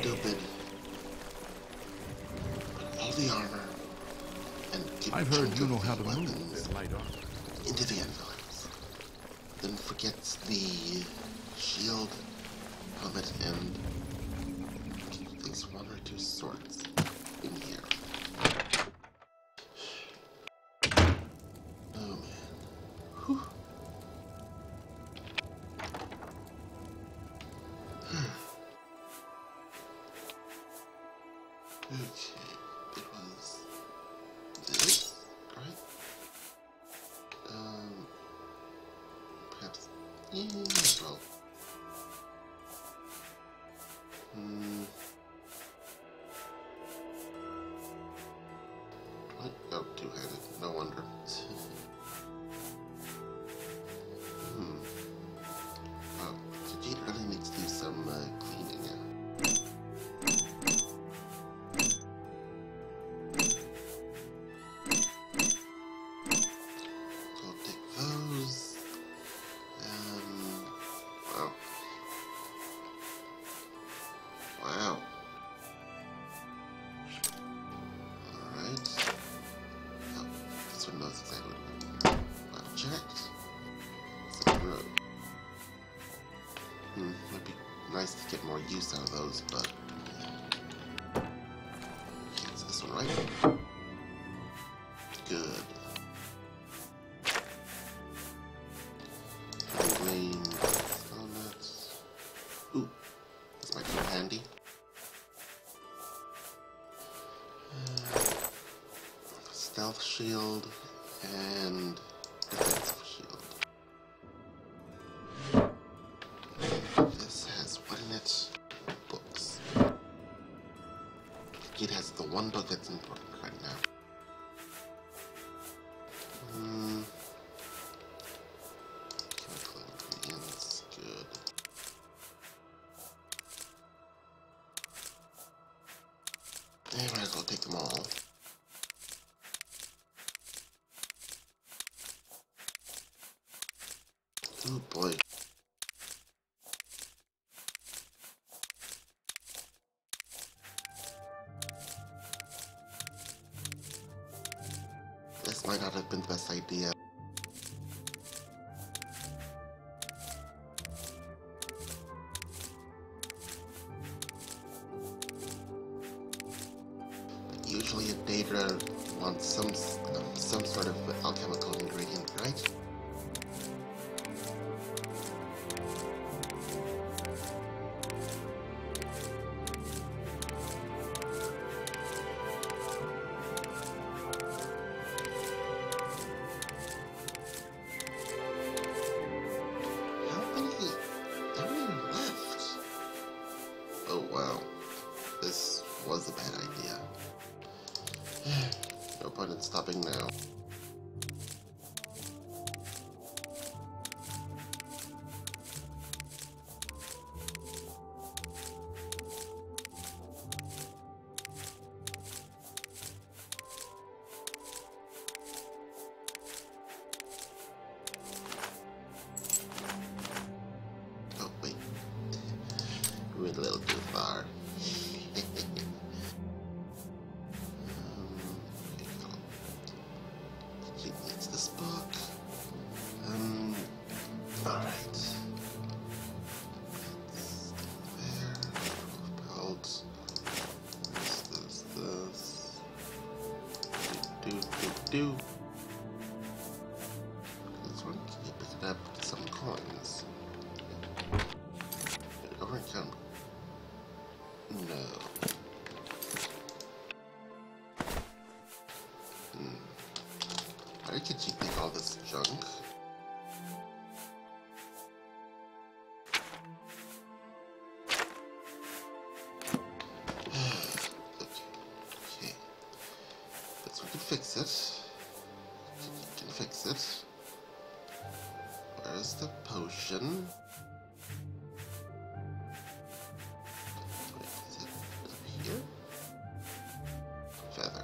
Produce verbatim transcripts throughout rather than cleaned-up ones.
stupid. Put all the armor and get I've a heard chunk you of know the how to move weapons in light armor. into the envelopes. Then forget the shield, helmet, and keep things one or two swords in here. Oh man. Whew. Okay, it was this, right? Um, perhaps, yeah, well, hmm, what? Oh, two-handed, no wonder. hmm, oh, Vegeta really needs to do some, uh, cleaning now. I'll take those. Um, wow. Wow. Alright. Oh, this one knows exactly what I've checked. So, road. Hmm, would be nice to get more use out of those, but. Okay, it's this one, right? Good. Green. Donuts. Ooh, this might come handy. Uh, stealth shield and defensive shield. This has what in it? Books. It has the one book that's important right now. Hmm. Chemical ingredients. Good. I might as well take them all. Oh boy. This might not have been the best idea. But usually a Daedra wants some uh, some sort of alchemical ingredient, right? How many? How many are left? Oh wow, this was a bad idea. No point in stopping now. Oh wait, we went a little too far. He needs this book. Um, alright. It's there. Belt. This, this, this. Do, do, do, do. This one, can you pick it up with some coins? Over and count. No. Hmm. Why did you take all this junk? okay. Okay. That's we can fix it. We can fix it. Where's the potion? Wait, is it up here? Feather.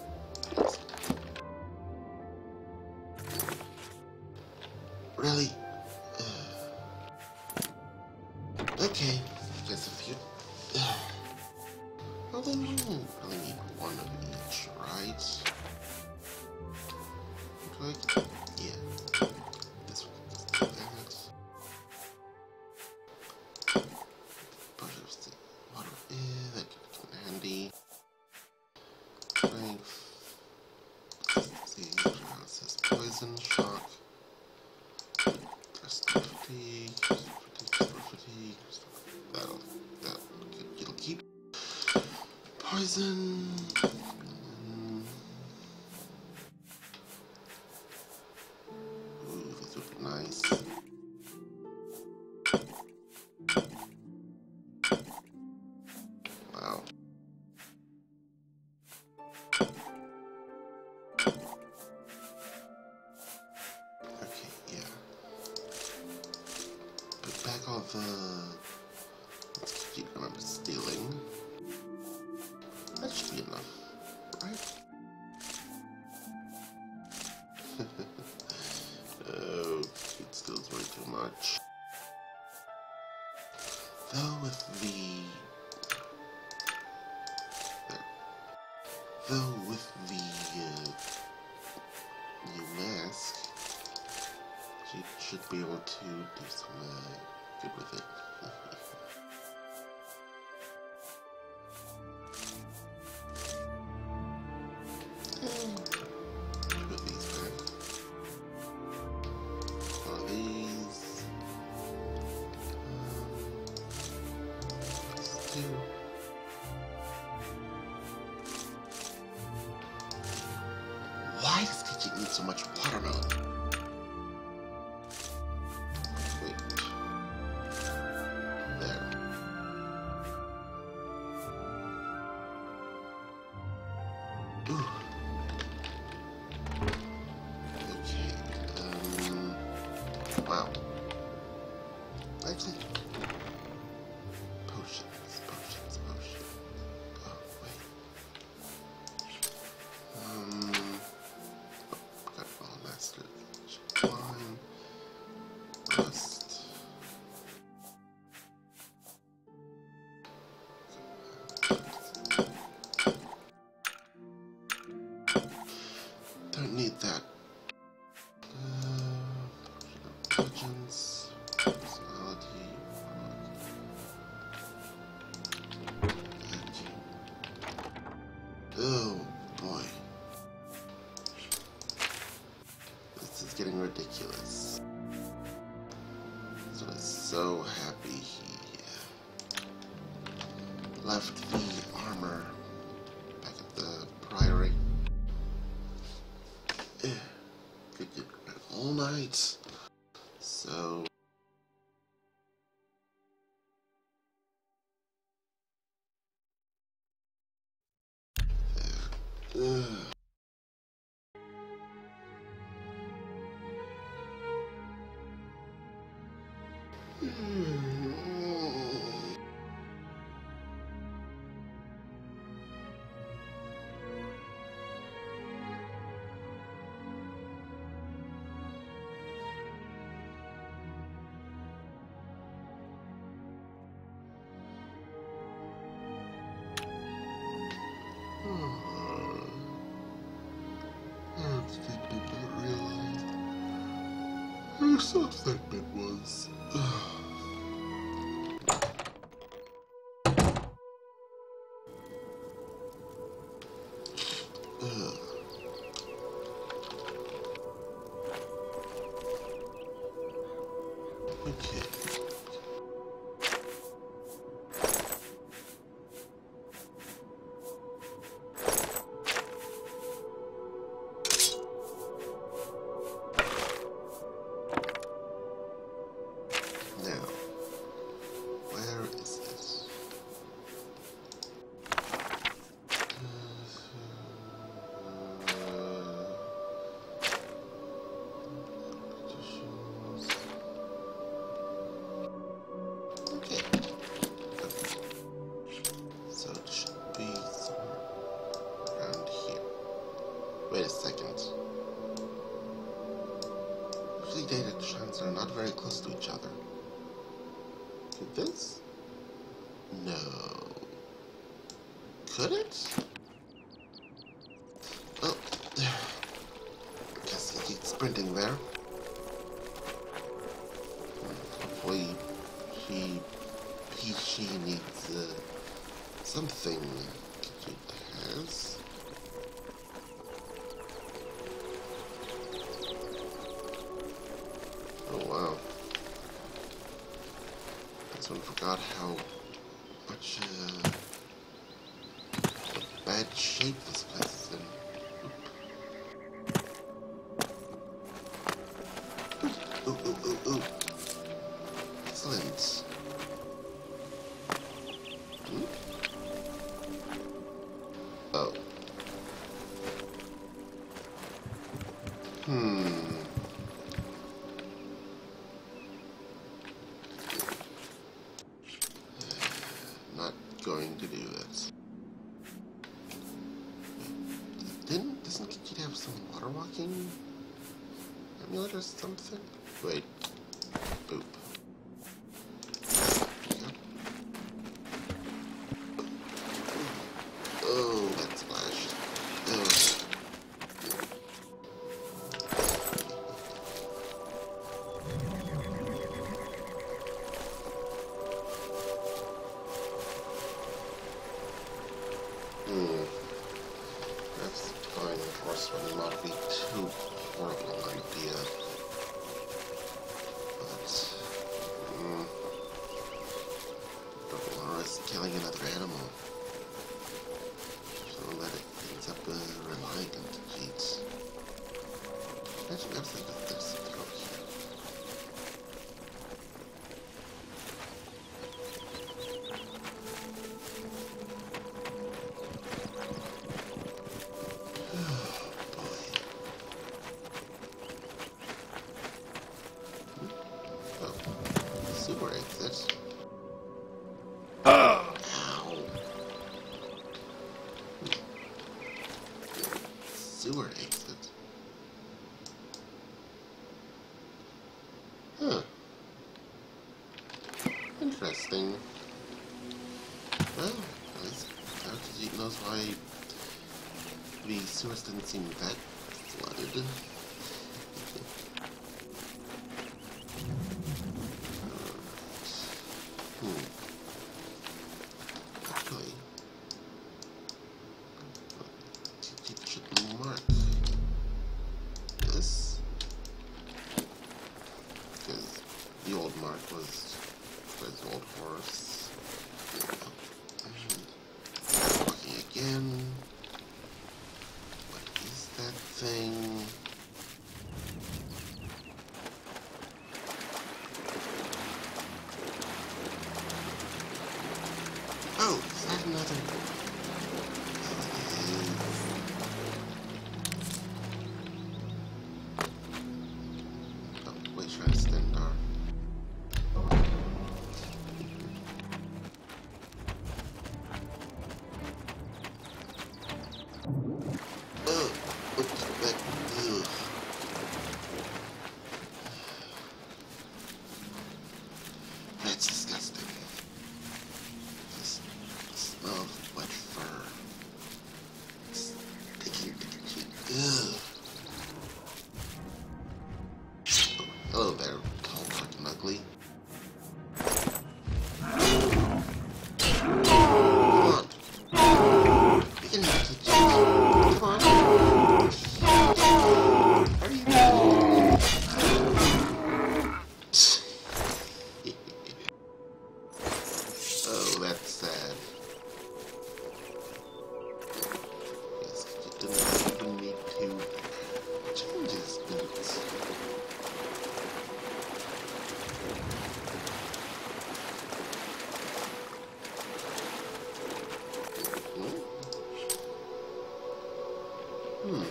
Really? Okay. Guess if you then we only need one of each, right? Like, yeah. This one just do that. Brush of the water, yeah, that could come in handy. Strength. Let's see, it says poison, shock. Rest fatigue, fatigue, fatigue. That'll, that'll, it'll keep. Poison. Mm. Ooh, this would be nice. Wow. Okay, yeah. Put back all the. Let's keep remember stealing. That should be enough, right? Oh, it steals way too much. Though with the... There. Though with the uh, new mask, she should be able to do some uh, good with it. Put these back. One of these. Um, let's do. Why does Kitchen need so much watermelon? Wait. There. Ooh. Wow. Actually, potions, potions, potions. Oh, wait. Um, oh, got all mastered. Wine, rust. Don't need that. Intelligence, personality, oh boy. This is getting ridiculous. So I'm so happy he left the armor back at the priory. Could get rid all night. So there. Ugh. How soft that bit was. Ugh. Okay. Now, where is it? Okay. So it should be somewhere around here. Wait a second. Usually data strands are not very close to each other. Could this? No. Could it? Oh, guess he keeps sprinting there. Hopefully, he, he, she needs uh, something Khajiit has. Oh wow! This one forgot how much uh, bad shape this place is in. Ooh, ooh, ooh, ooh. Excellent. Hmm? Oh. Hmm. Not going to do it. Didn't, doesn't Khajiit have some water walking amulet or something? Wait. Boop. Oh, that splashed. Oh. Hmm. Perhaps going across would not be too horrible an idea. But, hmm. Don't want to risk killing another animal. So that it ends up uh, relying on Khajiit. Imagine there's, like, there's something over here. Sewer exit. Ow. Sewer exit. Huh. Interesting. Well, at least now Khajiit knows why the sewers didn't seem that flooded. Hmm. Actually, Khajiit should mark this, because the old mark was for his old horse. And walking again. What is that thing? Oh, is that another? Oh, wait, try to stand there. Ugh, oops, back. Ugh. That's disgusting. This smell of wet fur. It's sticking to the cheek. Ugh. Oh, hello there, tall, dark, and ugly. Come on. We can make it. Come on. Are you kidding? Oh, that's sad. Yes, you didn't even need to change his boots. Hmm? Hmm.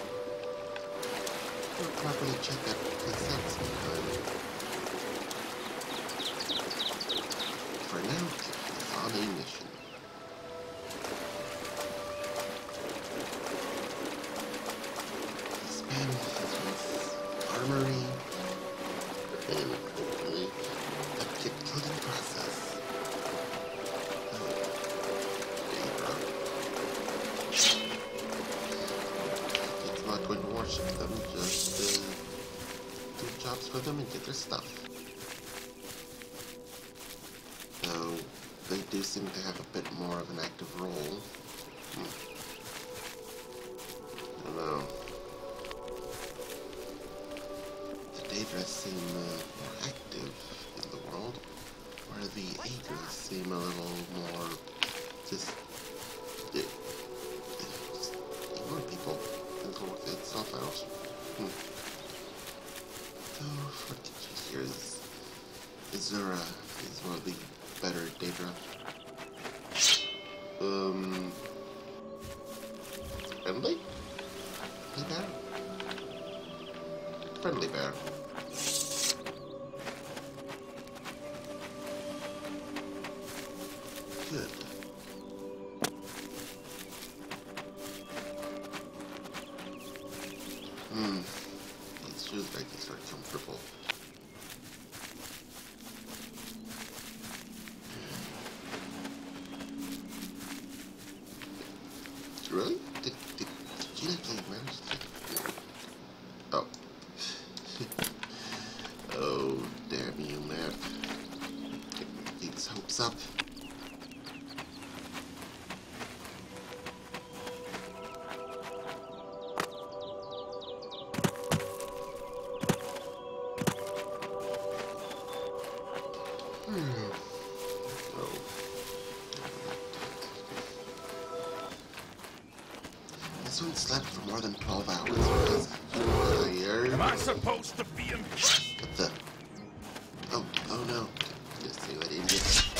I'll properly check that cassette sometime. For now, it's on a mission. Expand his armory and hopefully a kit coding process. Oh, there you go. them and get their stuff. Though, they do seem to have a bit more of an active role. Hmm. I don't know. The Daedra seem uh, more active in the world, where the Aegis seem a little more just, uh, just ignore people. Things will work itself out. Hmm. So, for here is Azura is one of the better Daedra. Um, friendly? Friendly bear? Friendly bear. Good. Hmm. These shoes make me start comfortable. Really? Did, did, did you actually manage to... Oh. Oh, damn you, man. Get these hopes up. Hmm. Oh. This one slept for more than twelve hours. Am I supposed to be impressed? What the? Oh, oh no. Just see what idiot.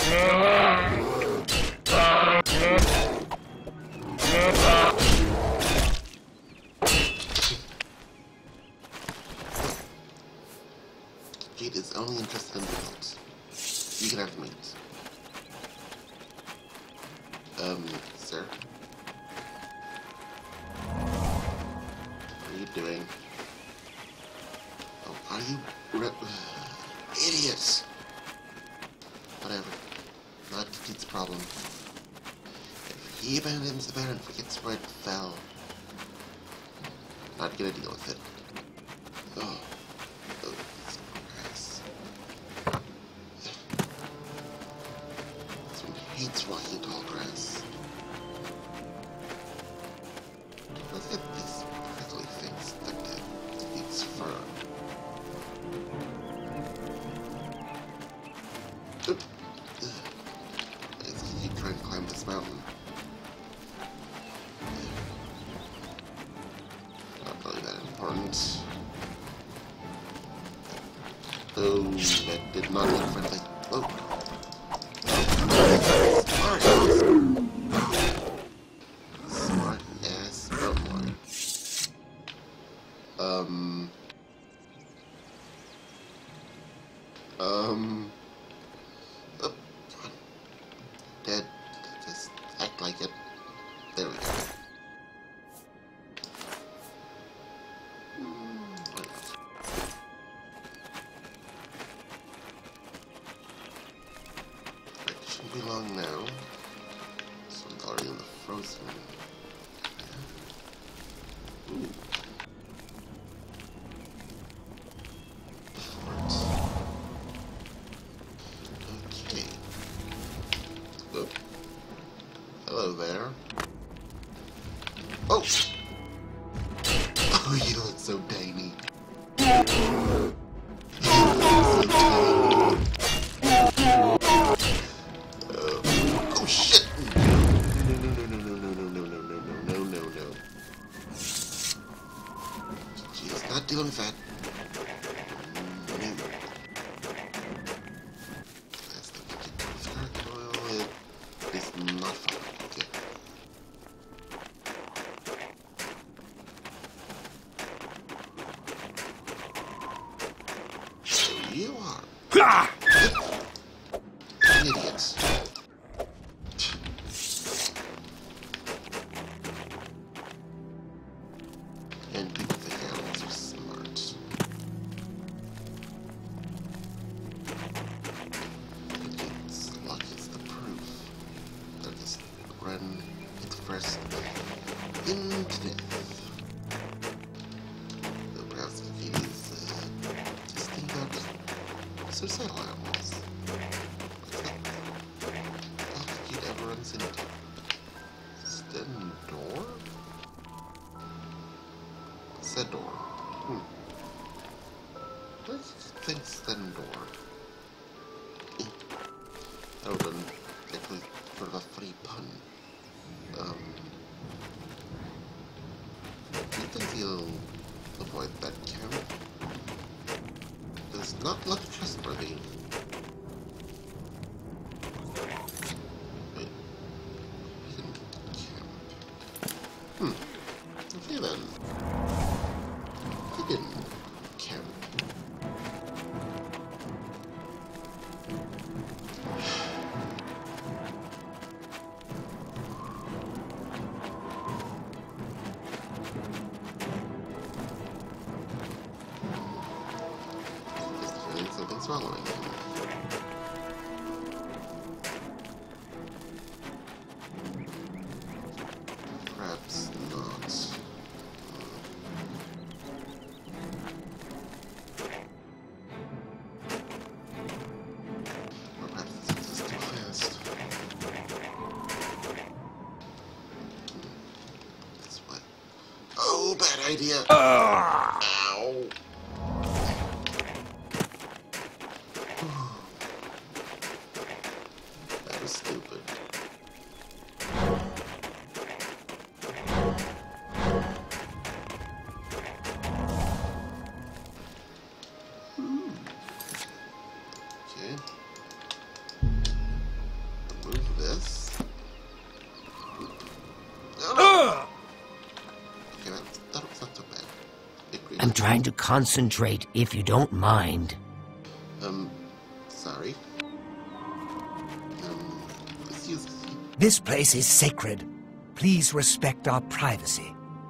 Jade is only interested in the meat. You can have meat. Um, sir? What are you doing? Oh, are you... Re idiots! Whatever. Not Khajiit's problem. If he abandons the bear and forgets where it fell, not gonna deal with it. Oh. Oh, this grass. This one hates walking tall grass. Look at these prickly things stuck to its fur. Oop. Let's keep trying to climb this mountain. Not really that important. Oh, that did not look friendly. Oh. Smart. Smart ass boy. Um. Um. Oh, dead. Just act like it. There we go. It shouldn't be long now. This one's already in the frozen. Ooh. Okay. Oh. Hello there. Oh! Oh, you look so tiny. You look so tiny. Uh, oh shit! No, no, no, no, no, no, no, no, no, no, no, no, no. She's not dealing with that. No. That's the gargoyle. It is not fun. Okay. So you are. Ah! Idiots. And people think animals are smart. But its luck is the proof that this run its first into death. Though perhaps the feed is uh, just think about Stentor? Sedor. Hmm. Let's think Stentor. Eh. That would have been actually sort of a funny pun. Um. Do you think he'll avoid that camp? Does not look trustworthy. Wait. Hidden camp. Hmm. Okay then. Hidden camp. Something's following him. Perhaps not. Or perhaps this is too fast. This way. Oh, bad idea! Ow! That was stupid. Hmm. Okay. Remove this. Oh. Okay, that, that was not so bad. Agreed. I'm trying to concentrate, if you don't mind. Um, sorry. Um, excuse me. This place is sacred. Please respect our privacy.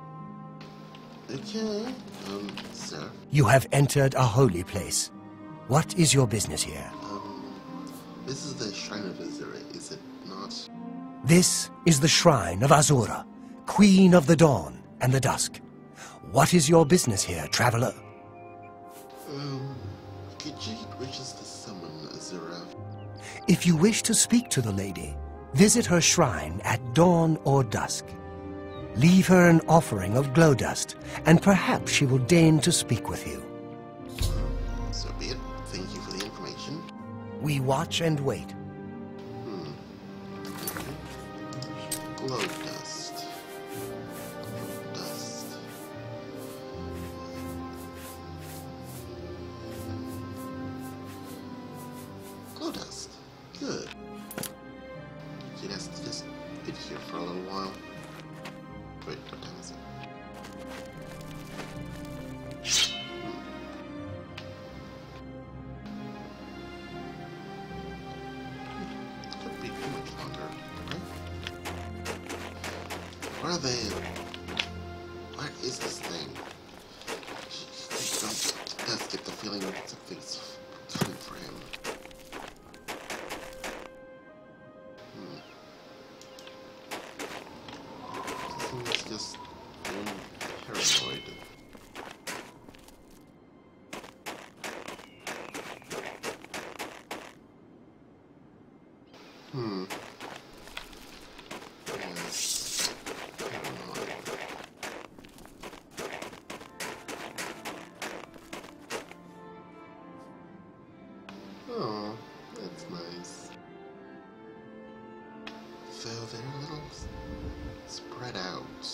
Okay, um, sir. You have entered a holy place. What is your business here? Um, this is the Shrine of Azura, is it not? This is the Shrine of Azura, Queen of the Dawn and the Dusk. What is your business here, traveler? Um, Gijit wishes to summon Azura. If you wish to speak to the lady, visit her shrine at dawn or dusk. Leave her an offering of glow dust, and perhaps she will deign to speak with you. So be it. Thank you for the information. We watch and wait. Hmm. Glow dust. Glow dust. Glow dust. Good. She has to just be here for a little while. Wait, what time is it? Hmm. Could be too much longer, right? Where are they? Where is this thing? I just get the feeling something's coming for him. Hmm. This thing's just being paranoid. Hmm. Yes. Paranoid. Oh, that's nice. So they're a little s- spread out.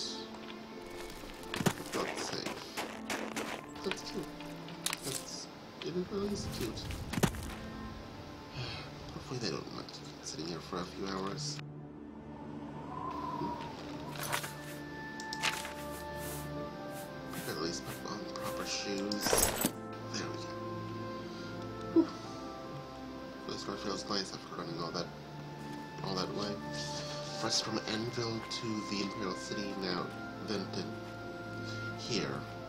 Not safe. That's cute. That's it really is cute. Hopefully they don't mind sitting here for a few hours. At least put on proper shoes. There we go. Whew. This one feels nice after running all that all that way. First from Anvil to the Imperial City, now then to here.